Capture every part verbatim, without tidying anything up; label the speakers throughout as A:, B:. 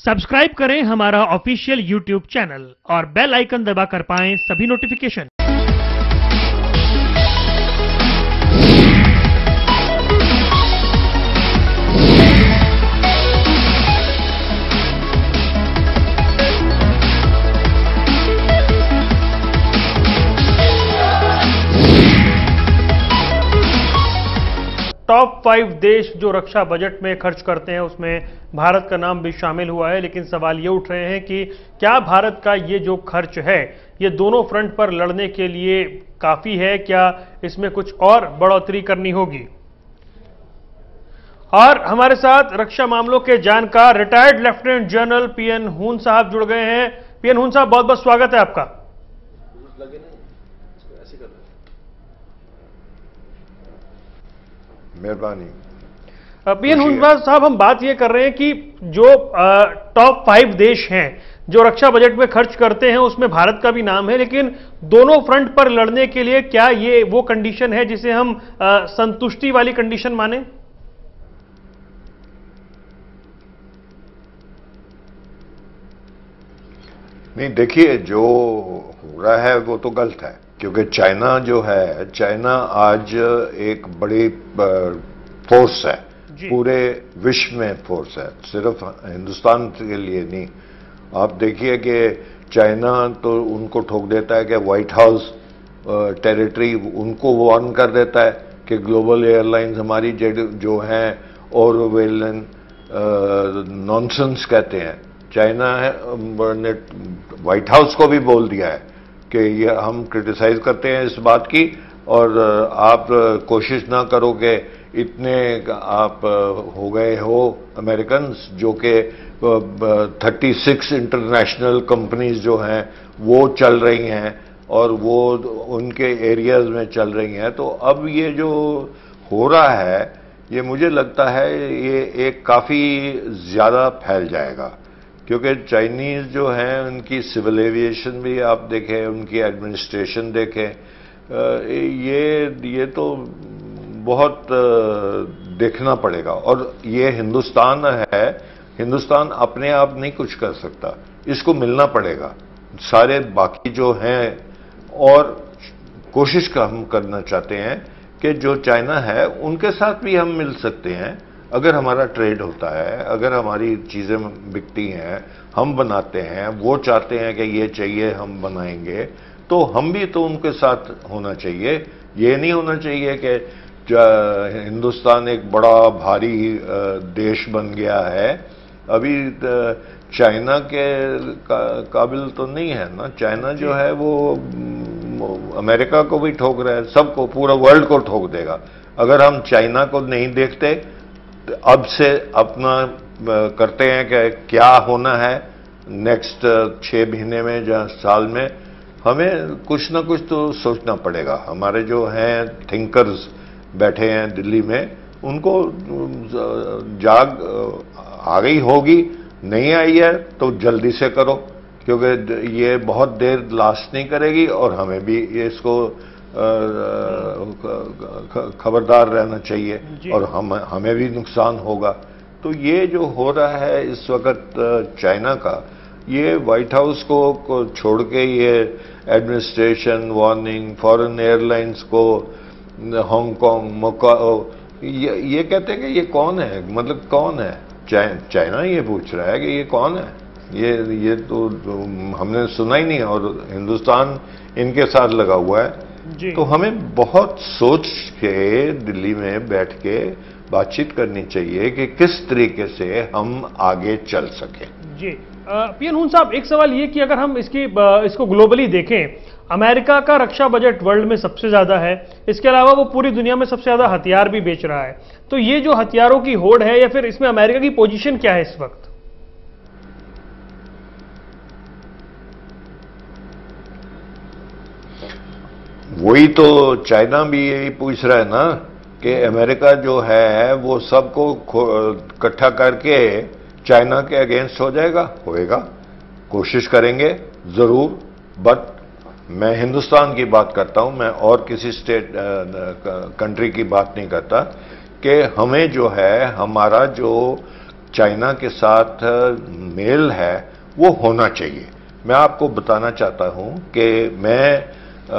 A: Subscribe करें हमारा official YouTube channel और बेल आइकन दबाकर पाएं सभी नोटिफिकेशन। टॉप फाइव देश जो रक्षा बजट में खर्च करते हैं उसमें भारत का नाम भी शामिल हुआ है, लेकिन सवाल ये उठ रहे हैं कि क्या भारत का ये जो खर्च है ये दोनों फ्रंट पर लड़ने के लिए काफी है, क्या इसमें कुछ और बढ़ोतरी करनी होगी। और हमारे साथ रक्षा मामलों के जानकार रिटायर्ड लेफ्टिनेंट जनरल पीएन हून साहब जुड़ गए हैं। पीएन हून साहब, बहुत बहुत स्वागत है आपका।
B: मेहरबानी।
A: पीएन हून साहब, हम बात ये कर रहे हैं कि जो टॉप फाइव देश हैं जो रक्षा बजट में खर्च करते हैं उसमें भारत का भी नाम है, लेकिन दोनों फ्रंट पर लड़ने के लिए क्या ये वो कंडीशन है जिसे हम आ, संतुष्टि वाली कंडीशन माने?
B: नहीं, देखिए, जो हो रहा है वो तो गलत है, क्योंकि चाइना जो है, चाइना आज एक बड़ी फोर्स है, पूरे विश्व में फोर्स है, सिर्फ हिंदुस्तान के लिए नहीं। आप देखिए कि चाइना तो उनको ठोक देता है कि व्हाइट हाउस टेरिटरी उनको वार्न कर देता है कि ग्लोबल एयरलाइंस हमारी जो हैं और वेलन नॉनसेंस कहते हैं। चाइना ने व्हाइट हाउस को भी बोल दिया है कि ये हम क्रिटिसाइज करते हैं इस बात की, और आप कोशिश ना करो कि इतने आप हो गए हो अमेरिकन जो कि थर्टी सिक्स इंटरनेशनल कंपनीज जो हैं वो चल रही हैं और वो उनके एरियाज में चल रही हैं। तो अब ये जो हो रहा है ये मुझे लगता है ये एक काफ़ी ज़्यादा फैल जाएगा, क्योंकि चाइनीज़ जो हैं उनकी सिविल एविएशन भी आप देखें, उनकी एडमिनिस्ट्रेशन देखें, ये ये तो बहुत देखना पड़ेगा। और ये हिंदुस्तान है, हिंदुस्तान अपने आप नहीं कुछ कर सकता, इसको मिलना पड़ेगा सारे बाकी जो हैं। और कोशिश का हम करना चाहते हैं कि जो चाइना है उनके साथ भी हम मिल सकते हैं, अगर हमारा ट्रेड होता है, अगर हमारी चीज़ें बिकती हैं, हम बनाते हैं, वो चाहते हैं कि ये चाहिए हम बनाएंगे, तो हम भी तो उनके साथ होना चाहिए। ये नहीं होना चाहिए कि हिंदुस्तान एक बड़ा भारी देश बन गया है, अभी चाइना के का, काबिल तो नहीं है ना। चाइना जो है वो अमेरिका को भी ठोक रहा है, सबको, पूरा वर्ल्ड को ठोक देगा। अगर हम चाइना को नहीं देखते, अब से अपना करते हैं कि क्या होना है नेक्स्ट छः महीने में या साल में, हमें कुछ ना कुछ तो सोचना पड़ेगा। हमारे जो हैं थिंकर्स बैठे हैं दिल्ली में, उनको जाग आ गई होगी, नहीं आई है तो जल्दी से करो, क्योंकि ये बहुत देर लास्ट नहीं करेगी और हमें भी इसको खबरदार रहना चाहिए और हम हमें भी नुकसान होगा। तो ये जो हो रहा है इस वक्त चाइना का, ये व्हाइट हाउस को, को छोड़ के ये एडमिनिस्ट्रेशन वार्निंग, फॉरेन एयरलाइंस को, हांगकांग, मकाओ, ये, ये कहते हैं कि ये कौन है, मतलब कौन है? चाइना ये पूछ रहा है कि ये कौन है। ये ये तो, तो हमने सुना ही नहीं, और हिंदुस्तान इनके साथ लगा हुआ है। तो हमें बहुत सोच के दिल्ली में बैठ के बातचीत करनी चाहिए कि किस तरीके से हम आगे चल सकें।
A: जी पीएन हून साहब, एक सवाल ये कि अगर हम इसकी इसको ग्लोबली देखें, अमेरिका का रक्षा बजट वर्ल्ड में सबसे ज्यादा है, इसके अलावा वो पूरी दुनिया में सबसे ज्यादा हथियार भी बेच रहा है। तो ये जो हथियारों की होड़ है, या फिर इसमें अमेरिका की पोजीशन क्या है इस वक्त?
B: वही तो चाइना भी यही पूछ रहा है ना कि अमेरिका जो है वो सबको इकट्ठा करके चाइना के अगेंस्ट हो जाएगा। होएगा, कोशिश करेंगे जरूर, बट मैं हिंदुस्तान की बात करता हूं, मैं और किसी स्टेट कंट्री की बात नहीं करता, कि हमें जो है हमारा जो चाइना के साथ मेल है वो होना चाहिए। मैं आपको बताना चाहता हूं कि मैं आ,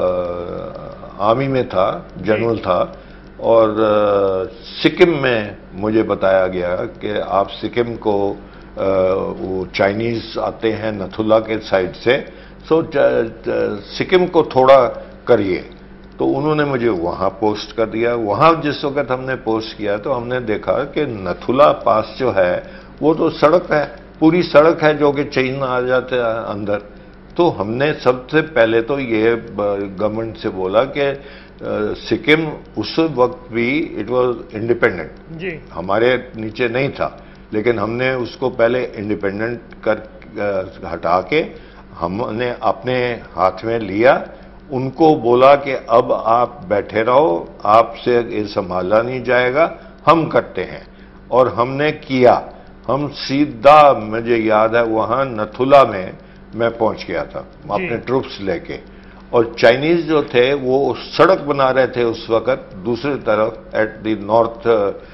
B: आर्मी में था, जनरल था, और आ, सिक्किम में मुझे बताया गया कि आप सिक्किम को आ, वो चाइनीज आते हैं नथुला के साइड से, सो सिक्किम को थोड़ा करिए। तो उन्होंने मुझे वहां पोस्ट कर दिया। वहां जिस वक्त हमने पोस्ट किया तो हमने देखा कि नथुला पास जो है वो तो सड़क है, पूरी सड़क है जो कि चीन आ जाते हैं अंदर। तो हमने सबसे पहले तो ये गवर्नमेंट से बोला कि सिक्किम उस वक्त भी इट वाज इंडिपेंडेंट जी, हमारे नीचे नहीं था, लेकिन हमने उसको पहले इंडिपेंडेंट कर हटा के हमने अपने हाथ में लिया। उनको बोला कि अब आप बैठे रहो, आपसे ये संभाला नहीं जाएगा, हम करते हैं। और हमने किया। हम सीधा, मुझे याद है वहां नथुला में मैं पहुंच गया था अपने ट्रूप्स लेके, और चाइनीज जो थे वो सड़क बना रहे थे उस वक्त दूसरी तरफ at the north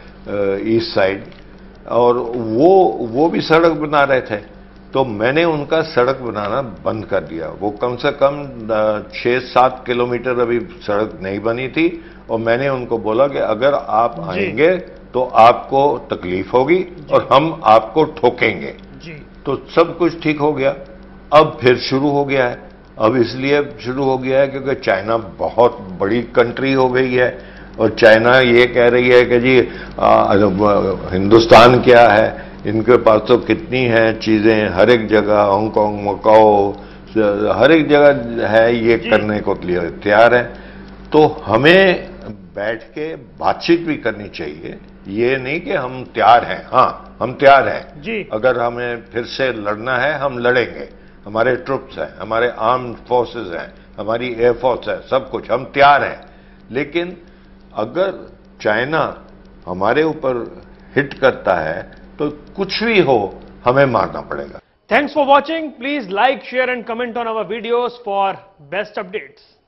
B: east side, और वो वो भी सड़क बना रहे थे। तो मैंने उनका सड़क बनाना बंद कर दिया। वो कम से कम छः सात किलोमीटर अभी सड़क नहीं बनी थी, और मैंने उनको बोला कि अगर आप आएंगे तो आपको तकलीफ होगी और हम आपको ठोकेंगे जी। तो सब कुछ ठीक हो गया। अब फिर शुरू हो गया है। अब इसलिए शुरू हो गया है क्योंकि चाइना बहुत बड़ी कंट्री हो गई है, और चाइना ये कह रही है कि जी आ, हिंदुस्तान क्या है, इनके पास तो कितनी हैं चीजें, हर एक जगह, हांगकांग, मकाओ, हर एक जगह है, ये करने को लिए तैयार है। तो हमें बैठ के बातचीत भी करनी चाहिए। ये नहीं कि हम तैयार हैं, हाँ हम तैयार हैं जी, अगर हमें फिर से लड़ना है हम लड़ेंगे। हमारे ट्रुप्स हैं, हमारे आर्म्ड फोर्सेस हैं, हमारी एयरफोर्स है, सब कुछ हम तैयार हैं। लेकिन अगर चाइना हमारे ऊपर हिट करता है तो कुछ भी हो हमें मारना पड़ेगा।
A: Thanks for watching. Please like, share and comment on our videos for best updates.